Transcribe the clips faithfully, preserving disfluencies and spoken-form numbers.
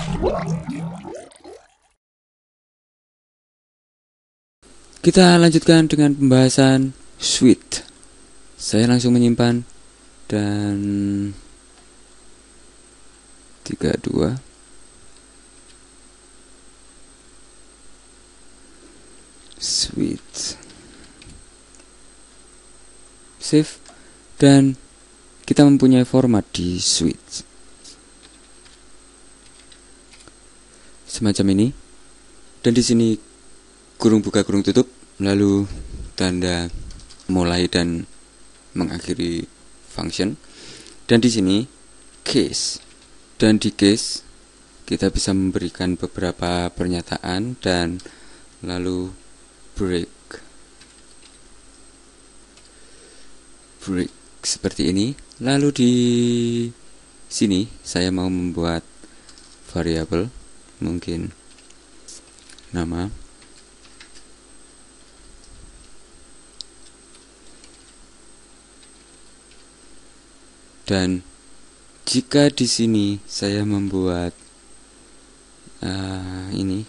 Kita lanjutkan dengan pembahasan switch. Saya langsung menyimpan dan tiga dua switch save, dan kita mempunyai format di switch semacam ini, dan di sini kurung buka kurung tutup, lalu tanda mulai dan mengakhiri function, dan di sini case, dan di case kita bisa memberikan beberapa pernyataan dan lalu break break seperti ini. Lalu di sini saya mau membuat variabel, mungkin nama, dan jika di sini saya membuat uh, ini,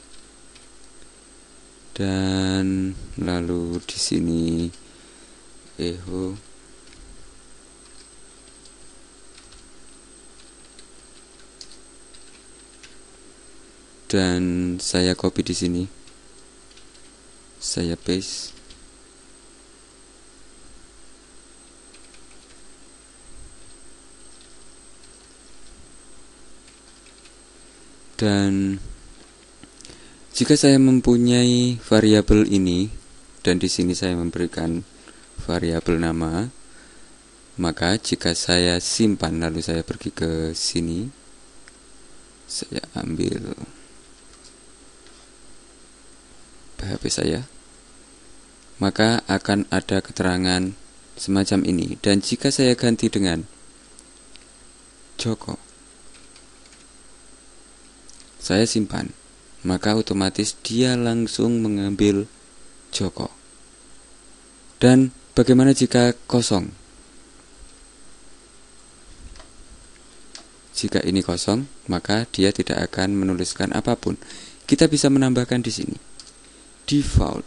dan lalu di sini echo, dan saya copy di sini, saya paste, dan jika saya mempunyai variabel ini dan di sini saya memberikan variabel nama, maka jika saya simpan lalu saya pergi ke sini, saya ambil P H P saya, maka akan ada keterangan semacam ini. Dan jika saya ganti dengan Joko, saya simpan, maka otomatis dia langsung mengambil Joko. Dan bagaimana jika kosong? Jika ini kosong, maka dia tidak akan menuliskan apapun. Kita bisa menambahkan di sini default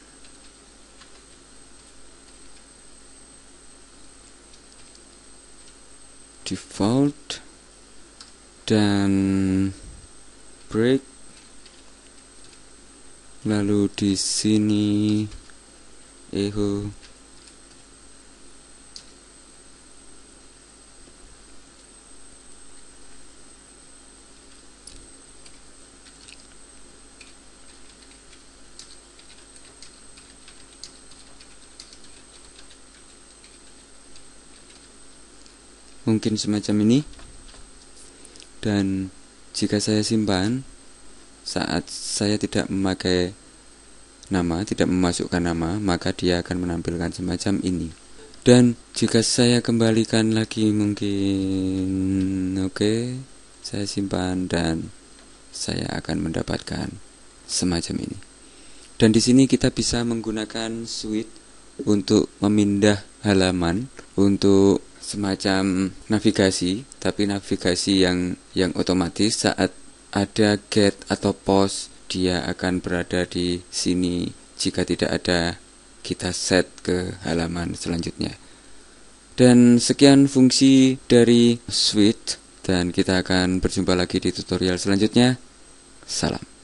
default dan break, lalu di sini echo, mungkin semacam ini. Dan jika saya simpan, saat saya tidak memakai nama, tidak memasukkan nama, maka dia akan menampilkan semacam ini. Dan jika saya kembalikan lagi, mungkin oke, okay, saya simpan dan saya akan mendapatkan semacam ini. Dan di sini kita bisa menggunakan switch untuk memindah halaman, untuk semacam navigasi, tapi navigasi yang yang otomatis. Saat ada get atau pause, dia akan berada di sini. Jika tidak ada, kita set ke halaman selanjutnya. Dan sekian fungsi dari switch, dan kita akan berjumpa lagi di tutorial selanjutnya. Salam.